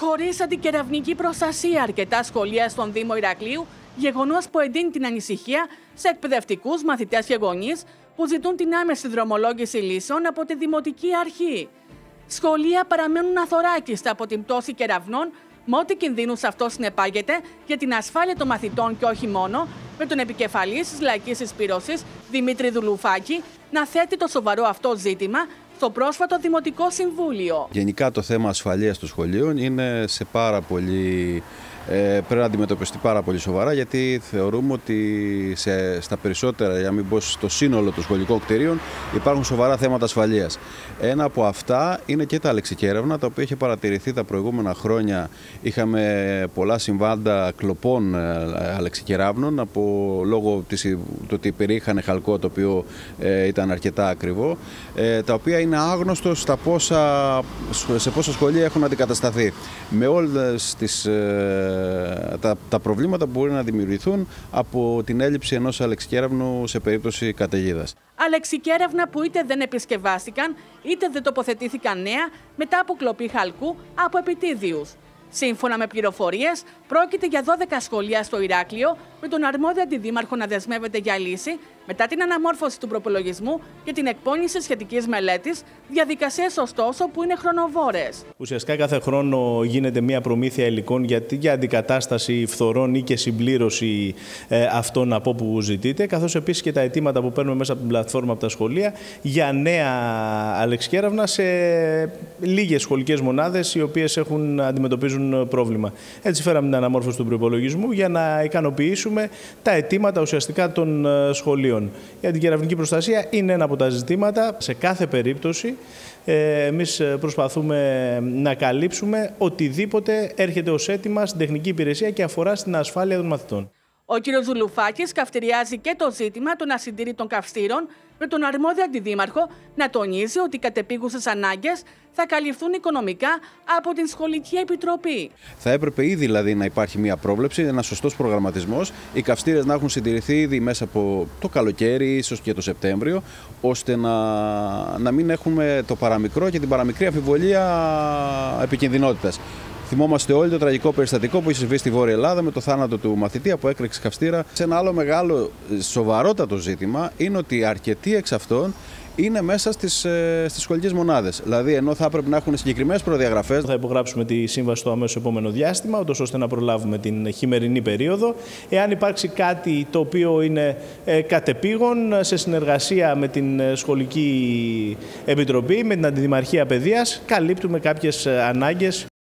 Χωρίς αντικεραυνική προστασία, αρκετά σχολεία στον Δήμο Ηρακλείου, γεγονός που εντείνει την ανησυχία σε εκπαιδευτικούς, μαθητές και γονείς που ζητούν την άμεση δρομολόγηση λύσεων από τη Δημοτική Αρχή. Σχολεία παραμένουν αθωράκιστα από την πτώση κεραυνών, με ό,τι κινδύνους αυτό συνεπάγεται για την ασφάλεια των μαθητών και όχι μόνο, με τον επικεφαλής της Λαϊκής Συσπήρωσης, Δημήτρη Δουλουφάκη, να θέτει το σοβαρό αυτό ζήτημα στο πρόσφατο Δημοτικό Συμβούλιο. Γενικά το θέμα ασφαλείας των σχολείων είναι σε πρέπει να αντιμετωπιστεί πάρα πολύ σοβαρά, γιατί θεωρούμε ότι στα περισσότερα, για να μην πω στο σύνολο των σχολικών κτηρίων, υπάρχουν σοβαρά θέματα ασφαλείας. Ένα από αυτά είναι και τα αλεξικέρευνα, τα οποία είχε παρατηρηθεί τα προηγούμενα χρόνια. Είχαμε πολλά συμβάντα κλοπών αλεξικεράβνων λόγω του ότι περιείχαν χαλκό, το οποίο ήταν αρκετά ακριβό, τα οποία είναι άγνωστο σε πόσα σχολεία έχουν αντικατασταθεί. Με όλες τα προβλήματα που μπορεί να δημιουργηθούν από την έλλειψη ενός αλεξικέραβνου σε περίπτωση καταιγίδας. Αλεξικέρευνα που είτε δεν επισκευάστηκαν, είτε δεν τοποθετήθηκαν νέα μετά από κλοπή χαλκού από επιτίδιους. Σύμφωνα με πληροφορίες, πρόκειται για 12 σχολεία στο Ηράκλειο, με τον αρμόδιο αντιδήμαρχο να δεσμεύεται για λύση μετά την αναμόρφωση του προπολογισμού και την εκπόνηση σχετικής μελέτης, διαδικασίες ωστόσο που είναι χρονοβόρες. Ουσιαστικά κάθε χρόνο γίνεται μια προμήθεια υλικών για αντικατάσταση φθορών ή και συμπλήρωση αυτών από όπου ζητείτε, καθώς επίσης και τα αιτήματα που παίρνουμε μέσα από την πλατφόρμα από τα σχολεία για νέα αλεξικέραβνα σε λίγες σχολικές μονάδες οι οποίες αντιμετωπίζουν πρόβλημα. Έτσι φέραμε την αναμόρφωση του προϋπολογισμού για να ικανοποιήσουμε τα αιτήματα ουσιαστικά των σχολείων. Η αντικεραυνική προστασία είναι ένα από τα ζητήματα. Σε κάθε περίπτωση εμείς προσπαθούμε να καλύψουμε οτιδήποτε έρχεται ως αίτημα στην τεχνική υπηρεσία και αφορά στην ασφάλεια των μαθητών. Ο κ. Δουλουφάκης καυτηριάζει και το ζήτημα των ασυντήρητων καυστήρων, με τον αρμόδιο αντιδήμαρχο να τονίζει ότι οι κατεπίγουσες ανάγκες θα καλυφθούν οικονομικά από την Σχολική Επιτροπή. Θα έπρεπε ήδη δηλαδή να υπάρχει μια πρόβλεψη, ένας σωστός προγραμματισμός, οι καυστήρες να έχουν συντηρηθεί ήδη μέσα από το καλοκαίρι, ίσως και το Σεπτέμβριο, ώστε να μην έχουμε το παραμικρό και την παραμικρή αμφιβολία επικινδυνότητας. Θυμόμαστε όλοι το τραγικό περιστατικό που είχε συμβεί στη Βόρεια Ελλάδα με το θάνατο του μαθητή από έκρηξη καυστήρα. Σε ένα άλλο μεγάλο σοβαρότατο ζήτημα είναι ότι αρκετοί εξ αυτών είναι μέσα στις σχολικές μονάδες. Δηλαδή, ενώ θα έπρεπε να έχουν συγκεκριμένες προδιαγραφές. Θα υπογράψουμε τη σύμβαση στο αμέσως επόμενο διάστημα, ώστε να προλάβουμε την χειμερινή περίοδο. Εάν υπάρξει κάτι το οποίο είναι κατεπήγον, σε συνεργασία με την Σχολική Επιτροπή, με την Αντιδημαρχία Παιδείας, καλύπτουμε κάποιες ανάγκες